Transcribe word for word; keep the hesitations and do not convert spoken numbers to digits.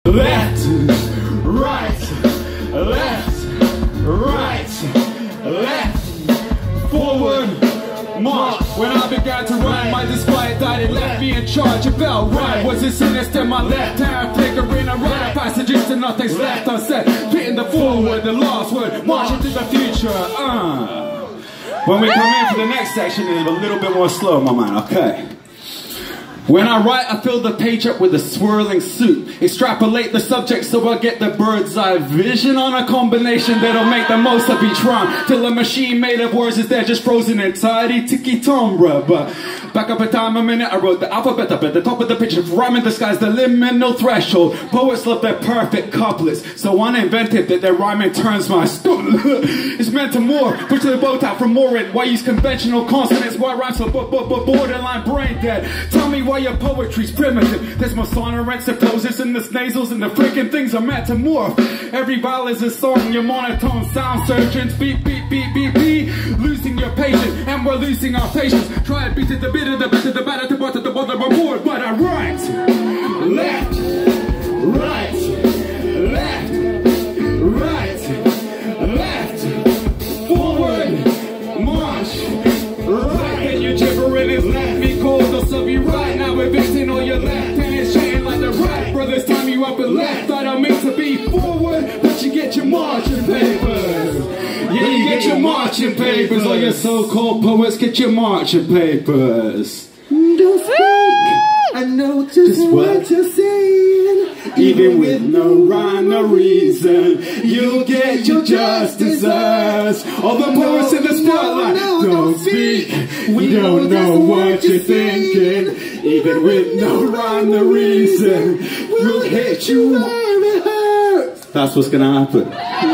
Left, right, left, right, left, forward, march. When I began to run, my despite died, it left me in charge. It felt right. Was it sinister? My left hand flickering around passages to nothing's left unsaid. Fitting the forward, the last word, marching to the future. Uh. When we come in for the next section, it's a little bit more slow, my man. Okay. When I write, I fill the page up with a swirling suit. Extrapolate the subject so I get the bird's eye vision on a combination that'll make the most of each rhyme. Till a machine made of words is there just frozen and tidy. Tiki-tom, bruh. But back up a time a minute, I wrote the alphabet up at the top of the picture. Rhyming the sky's the liminal threshold. Poets love their perfect couplets. So uninvented that their rhyming turns my stomach. It's meant to more. Push the boat out from mooring. Why use conventional consonants? Why rhyme so borderline brain dead? Tell me why your poetry's primitive. There's more sonorants and closes in the nasals, and the freaking things are meant to morph. Every vowel is a song, your monotone sound surgeons. Beep, beep, beep, beep, beep. Losing your patience, and we're losing our patience. Try it, beat it, the bit of the bit of the batter, to butter, the bother, my board. But I write left, right, left, right, left, forward, march, right. And you gibbering is left me cold, or so be right. Now evicting all your left hand, shading like the right. Brothers time you up and left. Thought I meant to be forward, but you get your marching papers. Yeah, you get your marching papers. All your so-called poets get your marching papers. Don't speak, I know just, just what, what you're saying. Even with no rhyme, no reason, you'll get your just desserts. All the poets in the spotlight, no, no, don't speak, we don't know what you're thinking. Even with no rhyme, no reason, we'll hit you where it hurts. That's what's gonna happen.